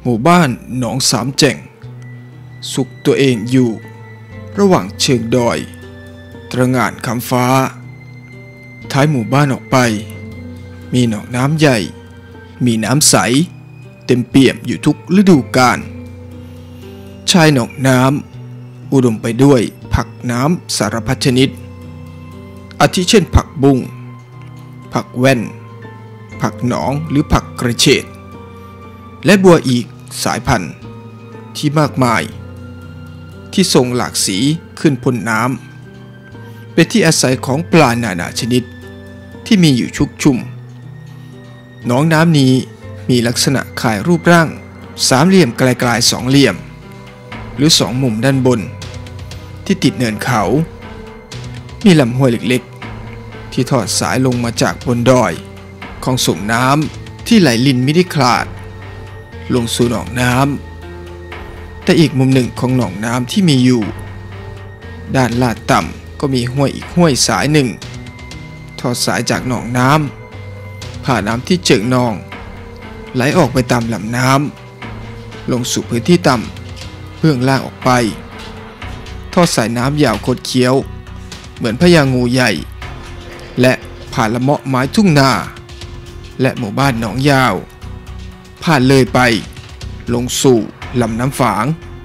หมู่บ้านหนองสามแจ่งสุขตัวเองอยู่ระหว่างเชิงดอยตระหง่านคำฟ้าท้ายหมู่บ้านออกไปมีหนองน้ำใหญ่มีน้ำใสเต็มเปี่ยมอยู่ทุกฤดูกาลชายหนองน้ำอุดมไปด้วยผักน้ำสารพัดชนิดอาทิเช่นผักบุ้งผักแว่นผักหนองหรือผักกระเฉดและบัวอีกสายพันธุ์ที่มากมายที่ทรงหลากสีขึ้นพ้นน้ำเป็นที่อาศัยของปลานานาชนิดที่มีอยู่ชุกชุมหนองน้ำนี้มีลักษณะคล้ายรูปร่างสามเหลี่ยมไกลๆสองเหลี่ยมหรือสองมุมด้านบนที่ติดเนินเขามีลำห้วยเล็กๆที่ทอดสายลงมาจากบนดอยของส่งน้ำที่ไหลลินไม่ได้ขาดลงสู่หนองน้ำแต่อีกมุมหนึ่งของหนองน้ำที่มีอยู่ด้านลาดต่ำก็มีห้วยอีกห้วยสายหนึ่งทอดสายจากหนองน้ำผ่านน้ำที่เจิ่งนองไหลออกไปตามลำน้ำลงสู่พื้นที่ต่ำเบื้องล่างออกไปทอดสายน้ำยาวคดเคี้ยวเหมือนพญางูใหญ่และผ่านละเมาะไม้ทุ่งนาและหมู่บ้านหนองยาวผ่านเลยไปลงสู่ลำน้ำฝาง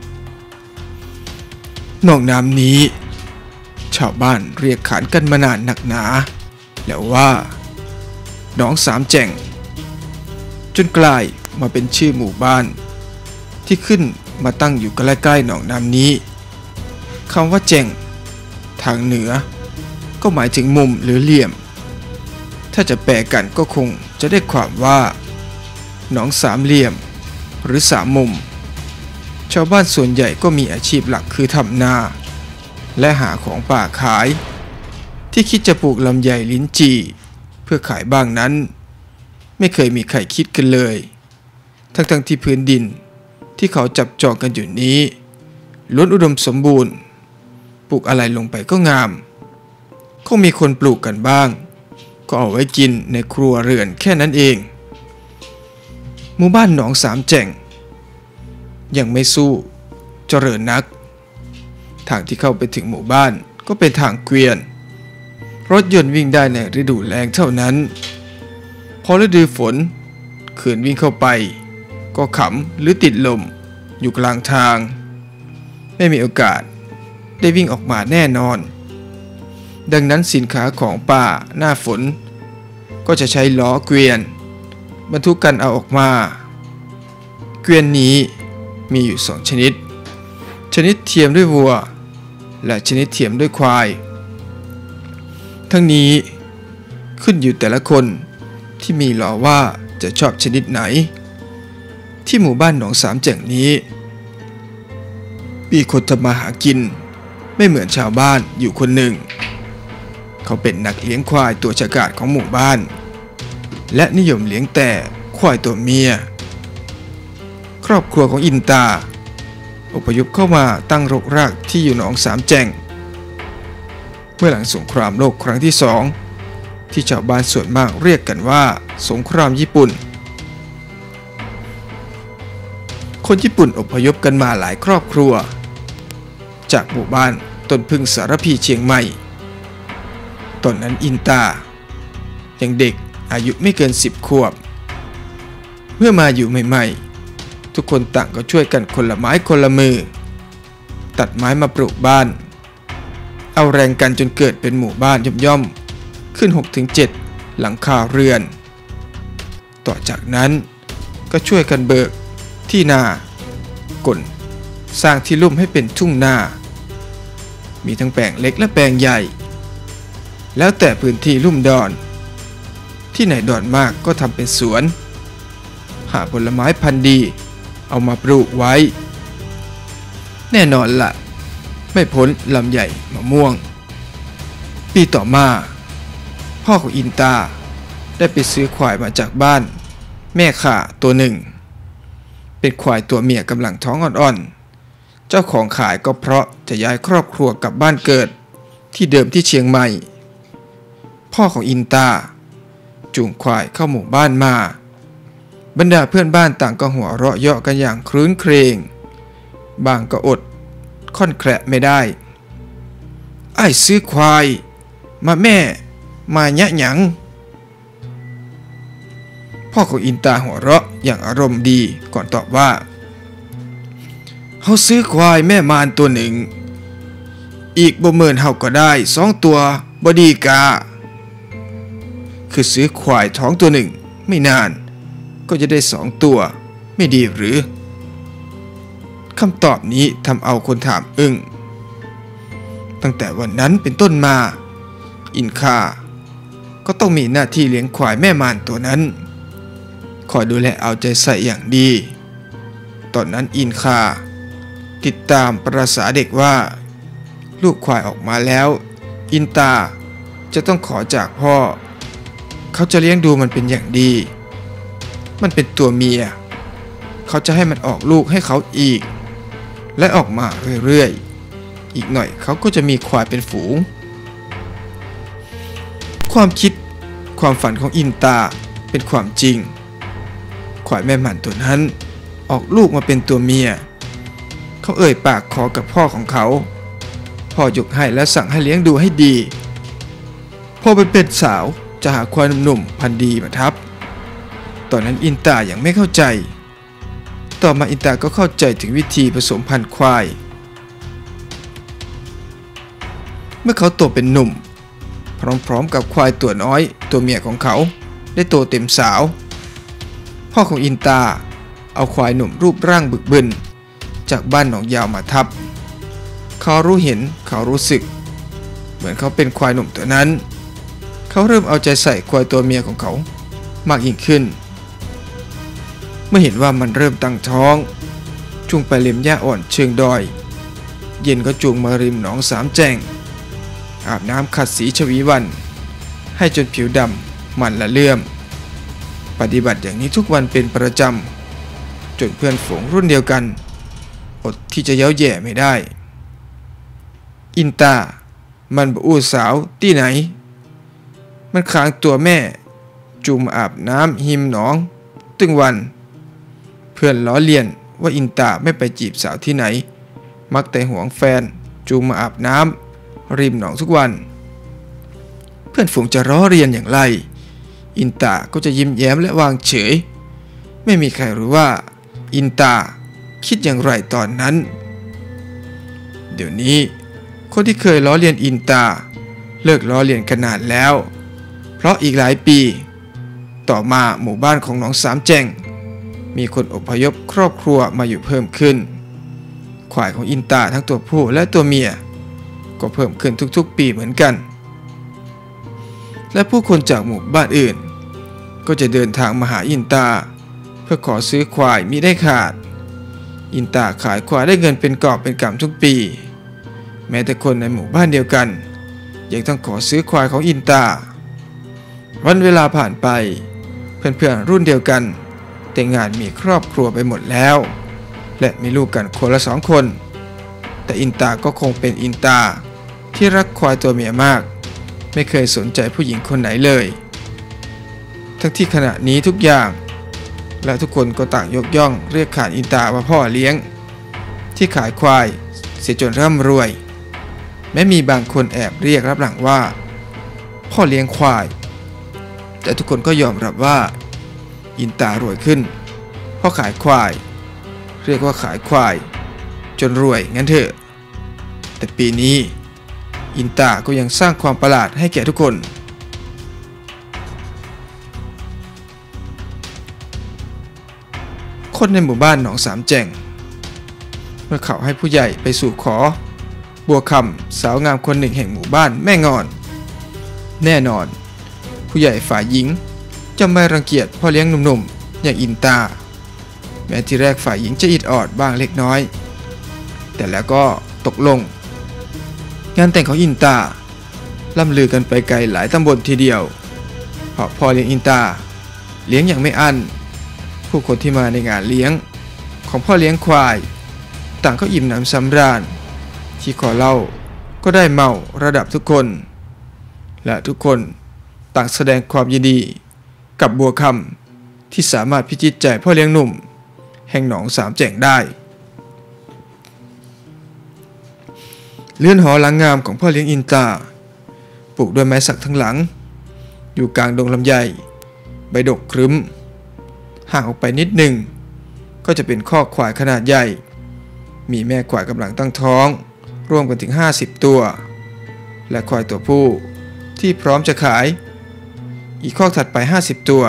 หนองน้ำนี้ชาวบ้านเรียกขานกันมานานหนักหนาแล้วว่าหนองสามแจ่งจนกลายมาเป็นชื่อหมู่บ้านที่ขึ้นมาตั้งอยู่ใกล้ๆหนองน้ำนี้คำว่าแจ่งทางเหนือก็หมายถึงมุมหรือเหลี่ยมถ้าจะแปลกันก็คงจะได้ความว่าหนองสามเหลี่ยมหรือสามมุมชาวบ้านส่วนใหญ่ก็มีอาชีพหลักคือทำนาและหาของป่าขายที่คิดจะปลูกลำไยลิ้นจี่เพื่อขายบ้างนั้นไม่เคยมีใครคิดกันเลยทั้งที่พื้นดินที่เขาจับจองกันอยู่นี้ล้วนอุดมสมบูรณ์ปลูกอะไรลงไปก็งามคงมีคนปลูกกันบ้างก็เอาไว้กินในครัวเรือนแค่นั้นเองหมู่บ้านหนองสามแจ่งยังไม่สู้เจริญนักทางที่เข้าไปถึงหมู่บ้านก็เป็นทางเกวียนรถยนต์วิ่งได้ในฤดูแล้งเท่านั้นพอฤดูฝนขืนวิ่งเข้าไปก็ขำหรือติดลมอยู่กลางทางไม่มีโอกาสได้วิ่งออกมาแน่นอนดังนั้นสินค้าของป่าหน้าฝนก็จะใช้ล้อเกวียนบรรทุกกันเอาออกมาเกวียนนี้มีอยู่2ชนิดเทียมด้วยวัวและชนิดเทียมด้วยควายทั้งนี้ขึ้นอยู่แต่ละคนที่มีล้อว่าจะชอบชนิดไหนที่หมู่บ้านหนองสามแจ่งนี้มีคนทำมาหากินไม่เหมือนชาวบ้านอยู่คนหนึ่งเขาเป็นนักเลี้ยงควายตัวฉกาจของหมู่บ้านและนิยมเลี้ยงแต่ควายตัวเมียครอบครัวของอินตาอพยพเข้ามาตั้งรกรากที่อยู่หนองสามแจ่งเมื่อหลังสงครามโลกครั้งที่2ที่ชาวบ้านส่วนมากเรียกกันว่าสงครามญี่ปุ่นคนญี่ปุ่นอพยพกันมาหลายครอบครัวจากหมู่บ้านต้นพึ่งสารพีเชียงใหม่ตอนนั้นอินตายังเด็กอายุไม่เกิน10 ขวบเมื่อมาอยู่ใหม่ๆทุกคนต่างก็ช่วยกันคนละไม้คนละมือตัดไม้มาปลูกบ้านเอาแรงกันจนเกิดเป็นหมู่บ้านย่อมๆขึ้น 6-7 หลังคาเรือนต่อจากนั้นก็ช่วยกันเบิกที่นากลสร้างที่ลุ่มให้เป็นทุ่งนามีทั้งแปลงเล็กและแปลงใหญ่แล้วแต่พื้นที่ลุ่มดอนที่ไหนดอนมากก็ทำเป็นสวนหาผลไม้พันธุ์ดีเอามาปลูกไว้แน่นอนละไม่พ้นลำใหญ่มะม่วงปีต่อมาพ่อของอินตาได้ไปซื้อควายมาจากบ้านแม่ข่าตัวหนึ่งเป็นควายตัวเมียกำลังท้องอ่อนๆเจ้าของขายก็เพราะจะย้ายครอบครัวกลับบ้านเกิดที่เดิมที่เชียงใหม่พ่อของอินตาจูงควายเข้าหมู่บ้านมาบรรดาเพื่อนบ้านต่างก็หัวเราะเยาะกันอย่างครื้นเครงบางก็อดค่อนแคละไม่ได้ไอ้ซื้อควายมาแม่มาแยะหยังพ่อของอินตาหัวเราะอย่างอารมณ์ดีก่อนตอบว่าเขาซื้อควายแม่มารตัวหนึ่งอีกบ่เมินเฮาก็ได้2 ตัวบ่ดีกาคือซื้อควายท้องตัวหนึ่งไม่นานก็จะได้2 ตัวไม่ดีหรือคำตอบนี้ทำเอาคนถามอึ้งตั้งแต่วันนั้นเป็นต้นมาอินคาก็ต้องมีหน้าที่เลี้ยงควายแม่มารตัวนั้นคอยดูแลเอาใจใส่อย่างดีตอนนั้นอินคาติดตามประสาเด็กว่าลูกควายออกมาแล้วอินตาจะต้องขอจากพ่อเขาจะเลี้ยงดูมันเป็นอย่างดีมันเป็นตัวเมียเขาจะให้มันออกลูกให้เขาอีกและออกมาเรื่อยๆอีกหน่อยเขาก็จะมีควายเป็นฝูงความคิดความฝันของอินตาเป็นความจริงควายแม่หมันตัวนั้นออกลูกมาเป็นตัวเมียเขาเอ่ยปากขอกับพ่อของเขาพ่อยกให้และสั่งให้เลี้ยงดูให้ดีพอเป็นสาวจะหาควายหนุ่มพันธุ์ดีมาทับตอนนั้นอินตายังไม่เข้าใจต่อมาอินตาก็เข้าใจถึงวิธีผสมพันธุ์ควายเมื่อเขาโตเป็นหนุ่มพร้อมๆกับควายตัวน้อยตัวเมียของเขาได้โตเต็มสาวพ่อของอินตาเอาควายหนุ่มรูปร่างบึกบึนจากบ้านหนองยาวมาทับเขารู้เห็นเขารู้สึกเหมือนเขาเป็นควายหนุ่มตัวนั้นเขาเริ่มเอาใจใส่ควายตัวเมียของเขามากยิ่งขึ้นเมื่อเห็นว่ามันเริ่มตั้งท้องจูงไปริมหญ้าอ่อนเชิงดอยเย็นก็จูงมาริมหนองสามแจงอาบน้ำขัดสีชวีวันให้จนผิวดำมันละเลื่อมปฏิบัติอย่างนี้ทุกวันเป็นประจำจนเพื่อนฝูงรุ่นเดียวกันอดที่จะเย้าแย่ไม่ได้อินตามันบ่อู้สาวที่ไหนมันค้างตัวแม่จูงมาอาบน้ำหิมหนองตึงวันเพื่อนล้อเลียนว่าอินตาไม่ไปจีบสาวที่ไหนมักแต่หวงแฟนจูงมาอาบน้ำริมหนองทุกวันเพื่อนฝูงจะล้อเลียนอย่างไรอินตาก็จะยิ้มแย้มและวางเฉยไม่มีใครรู้ว่าอินตาคิดอย่างไรตอนนั้นเดี๋ยวนี้คนที่เคยล้อเลียนอินตาเลิกล้อเลียนกันนานแล้วเพราะอีกหลายปีต่อมาหมู่บ้านของหนองสามแจงมีคนอพยพครอบครัวมาอยู่เพิ่มขึ้นควายของอินตาทั้งตัวผู้และตัวเมียก็เพิ่มขึ้นทุกๆปีเหมือนกันและผู้คนจากหมู่บ้านอื่นก็จะเดินทางมาหาอินตาเพื่อขอซื้อควายมิได้ขาดอินตาขายควายได้เงินเป็นกอบเป็นกำทุกปีแม้แต่คนในหมู่บ้านเดียวกันยังต้องขอซื้อควายของอินตาวันเวลาผ่านไปเพื่อนๆรุ่นเดียวกันแต่งงานมีครอบครัวไปหมดแล้วและมีลูกกันคนละ2 คนแต่อินตาก็คงเป็นอินตาที่รักควายตัวเมียมากไม่เคยสนใจผู้หญิงคนไหนเลยทั้งที่ขณะนี้ทุกอย่างและทุกคนก็ต่างยกย่องเรียกขานอินตาว่าพ่อเลี้ยงที่ขายควายเสียจนร่ำรวยแม้มีบางคนแอบเรียกรับหลังว่าพ่อเลี้ยงควายแต่ทุกคนก็ยอมรับว่าอินตารวยขึ้นเพราะขายควายเรียกว่าขายควายจนรวยงั้นเถอะแต่ปีนี้อินตาก็ยังสร้างความประหลาดให้แก่ทุกคนคนในหมู่บ้านหนองสามแจงเมื่อเขาให้ผู้ใหญ่ไปสู่ขอบัวคำสาวงามคนหนึ่งแห่งหมู่บ้านแม่งอนแน่นอนผู้ใหญ่ฝ่ายหญิงจะไม่รังเกียจพ่อเลี้ยงหนุ่มๆอย่างอินตาแม้ที่แรกฝ่ายหญิงจะอิดออดบ้างเล็กน้อยแต่แล้วก็ตกลงงานแต่งของอินตาล่ำลือกันไปไกลหลายตำบลทีเดียวเพราะพ่อเลี้ยงอินตาเลี้ยงอย่างไม่อั้นผู้คนที่มาในงานเลี้ยงของพ่อเลี้ยงควายต่างก็อิ่มหนำสำราญที่ขอเหล้าก็ได้เมาระดับทุกคนและทุกคนต่างแสดงความยินดีกับบัวคำที่สามารถพิจิตใจพ่อเลี้ยงหนุ่มแห่งหนองสามแจ่งได้เรือนหอหลังงามของพ่อเลี้ยงอินตาปลูกด้วยไม้สักทั้งหลังอยู่กลางดงลำไยใบดกครึ้มห่างออกไปนิดหนึ่งก็จะเป็นคอกควายขนาดใหญ่มีแม่ควายกำลังตั้งท้องรวมกันถึง50ตัวและควายตัวผู้ที่พร้อมจะขายอีกคอกถัดไป50ตัว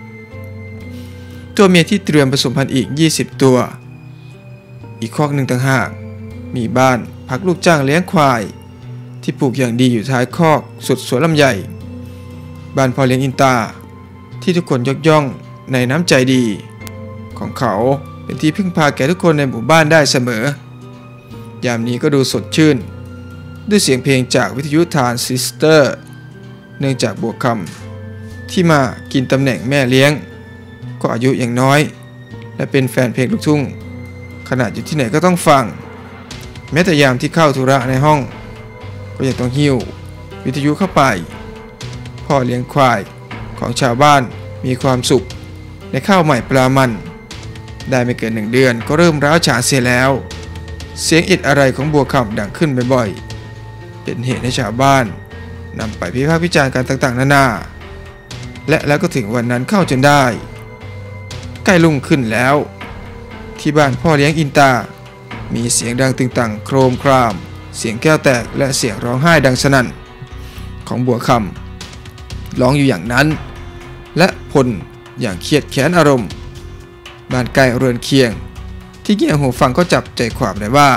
เมียที่เตรียมผสมพันธุ์อีก20ตัวอีกคอกหนึ่งต่างหากมีบ้านพักลูกจ้างเลี้ยงควายที่ปลูกอย่างดีอยู่ท้ายคอกสุดสวนลำไยบ้านพ่อเลี้ยงอินตาที่ทุกคนยกย่องในน้ำใจดีของเขาเป็นที่พึ่งพาแก่ทุกคนในหมู่บ้านได้เสมอยามนี้ก็ดูสดชื่นด้วยเสียงเพลงจากวิทยุทรานซิสเตอร์เนื่องจากบัวคำที่มากินตำแหน่งแม่เลี้ยงก็อายุอย่างน้อยและเป็นแฟนเพลงลูกทุ่งขนาดอยู่ที่ไหนก็ต้องฟังแม้แต่ยามที่เข้าธุระในห้องก็ยังต้องหิ้ววิทยุเข้าไปพ่อเลี้ยงควายของชาวบ้านมีความสุขในข้าวใหม่ปลามันได้ไม่เกิน1 เดือนก็เริ่มร้าวฉานเสียแล้วเสียงอิดอะไรของบัวคำดังขึ้นบ่อยๆเป็นเหตุให้ชาวบ้านนำไปพิพากษ์วิจารณ์กันต่างๆนานาแล้วก็ถึงวันนั้นเข้าจนได้ใกล้รุ่งขึ้นแล้วที่บ้านพ่อเลี้ยงอินตามีเสียงดังตึงตังโครมครามเสียงแก้วแตกและเสียงร้องไห้ดังสนั่นของบัวคำร้องอยู่อย่างนั้นและพลอย่างเครียดแค้นอารมณ์บ้านใกล้เรือนเคียงที่เงี่ยหูฟังก็จับใจความได้ว่า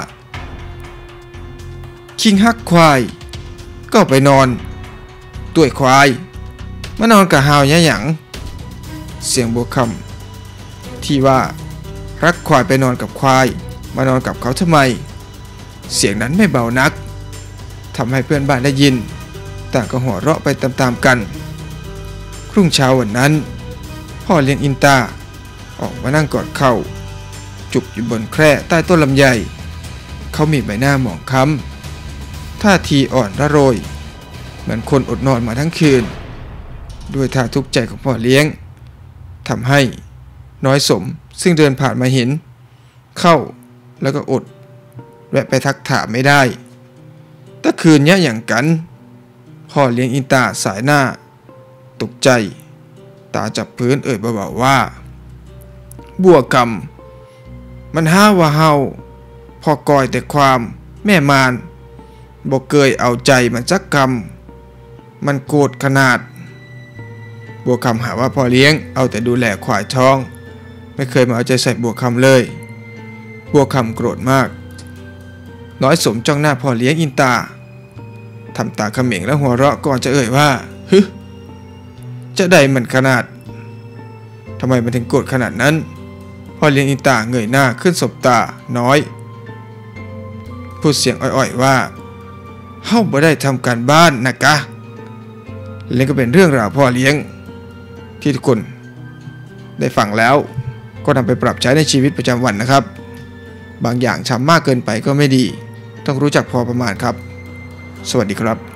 คิงฮักควายก็ไปนอนด้วยควายมานอนกับฮาวยะหยังเสียงบัวคำที่ว่ารักควายไปนอนกับควายมานอนกับเขาทำไมเสียงนั้นไม่เบานักทำให้เพื่อนบ้านได้ยินต่างก็หัวเราะไปตามๆกันรุ่งเช้าวันนั้นพ่อเลี้ยงอินตาออกมานั่งกอดเข่าจุกอยู่บนแคร่ใต้ต้นลำไยเขามีใบหน้าหมองคล้ำท่าทีอ่อนระโรยเหมือนคนอดนอนมาทั้งคืนด้วยท่าทุกข์ใจของพ่อเลี้ยงทำให้น้อยสมซึ่งเดินผ่านมาเห็นเข้าแล้วก็อดแวะไปทักถามไม่ได้ตะคืนเนี้ยอย่างกันพ่อเลี้ยงอินตาสายหน้าตกใจตาจับพื้นเอ่ยเบาๆว่าบัวกำมันห้าว่าเฮาพอกอยแต่ความแม่มารบอกเกยเอาใจมันจักกำมันโกรธขนาดบัวคำหาว่าพ่อเลี้ยงเอาแต่ดูแลควายท้องไม่เคยมาเอาใจใส่บัวคำเลยบัวคำโกรธมากน้อยสมจ้องหน้าพ่อเลี้ยงอินตาทำตาเขม็งและหัวเราะก่อนจะเอ่ยว่าฮึจะได้มันขนาดทำไมมันถึงโกรธขนาดนั้นพ่อเลี้ยงอินตาเงยหน้าขึ้นสบตาน้อยพูดเสียงอ่อยๆว่าเฮาบ่ได้ทำการบ้านนะกะและก็เป็นเรื่องราวพ่อเลี้ยงที่ทุกคนได้ฟังแล้วก็นำไปปรับใช้ในชีวิตประจำวันนะครับบางอย่างช้ำมากเกินไปก็ไม่ดีต้องรู้จักพอประมาณครับสวัสดีครับ